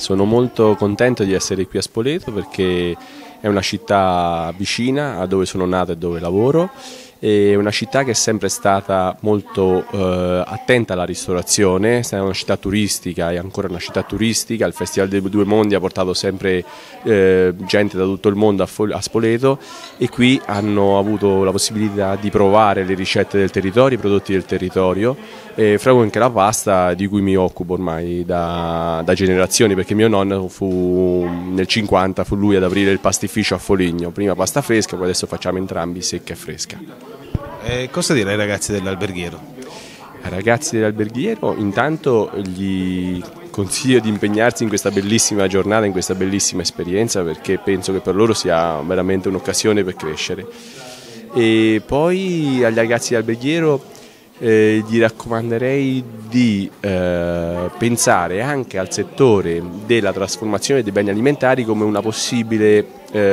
Sono molto contento di essere qui a Spoleto perché è una città vicina a dove sono nato e dove lavoro. È una città che è sempre stata molto attenta alla ristorazione, è una città turistica, è ancora una città turistica. Il Festival dei Due Mondi ha portato sempre gente da tutto il mondo a Spoleto, e qui hanno avuto la possibilità di provare le ricette del territorio, i prodotti del territorio, fra cui anche la pasta, di cui mi occupo ormai da generazioni, perché mio nonno nel 50 fu lui ad aprire il pastificio a Foligno, prima pasta fresca, poi adesso facciamo entrambi secca e fresca. Cosa dire ai ragazzi dell'alberghiero? Ai ragazzi dell'alberghiero intanto gli consiglio di impegnarsi in questa bellissima giornata, in questa bellissima esperienza, perché penso che per loro sia veramente un'occasione per crescere. E poi agli ragazzi dell'alberghiero gli raccomanderei di pensare anche al settore della trasformazione dei beni alimentari come una possibile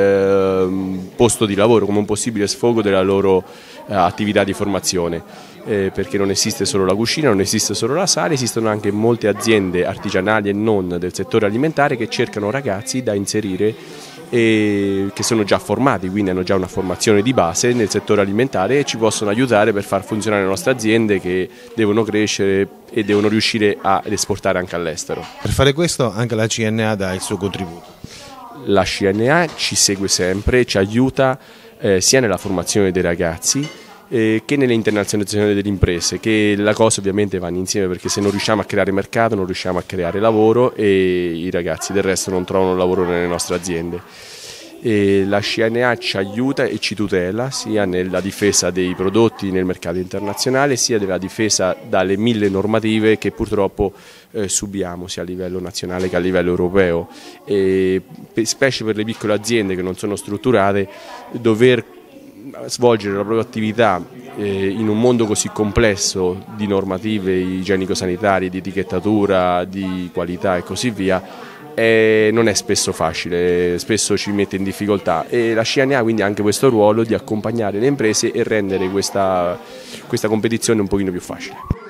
posto di lavoro, come un possibile sfogo della loro attività di formazione, perché non esiste solo la cucina, non esiste solo la sala, esistono anche molte aziende artigianali e non del settore alimentare che cercano ragazzi da inserire e che sono già formati, quindi hanno già una formazione di base nel settore alimentare e ci possono aiutare per far funzionare le nostre aziende, che devono crescere e devono riuscire ad esportare anche all'estero. Per fare questo anche la CNA dà il suo contributo. La CNA ci segue sempre, ci aiuta sia nella formazione dei ragazzi che nell'internazionalizzazione delle imprese, che le cose ovviamente vanno insieme, perché se non riusciamo a creare mercato non riusciamo a creare lavoro e i ragazzi del resto non trovano lavoro nelle nostre aziende. E la CNA ci aiuta e ci tutela sia nella difesa dei prodotti nel mercato internazionale, sia nella difesa dalle 1000 normative che purtroppo subiamo sia a livello nazionale che a livello europeo, e specie per le piccole aziende che non sono strutturate, dover svolgere la propria attività in un mondo così complesso di normative igienico-sanitarie, di etichettatura, di qualità e così via, non è spesso facile, spesso ci mette in difficoltà, e la CNA quindi ha anche questo ruolo di accompagnare le imprese e rendere questa competizione un pochino più facile.